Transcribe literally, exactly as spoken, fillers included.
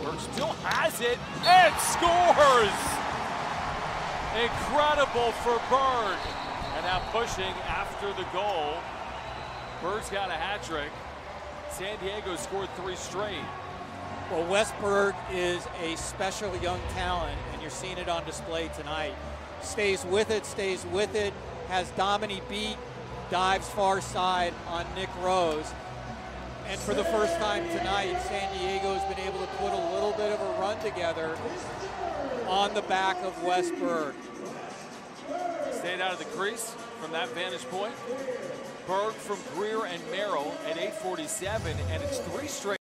Berg still has it and scores! Incredible for Berg. And now pushing after the goal. Berg's got a hat trick. San Diego scored three straight. Well, Wesley Berg is a special young talent, and you're seeing it on display tonight. Stays with it, stays with it, has Domini beat, dives far side on Nick Rose. And for the first time tonight, San Diego's been able to put a little bit of a run together on the back of Wesley Berg. Stayed out of the crease from that vantage point. Berg from Greer and Merrill at eight forty-seven, and it's three straight.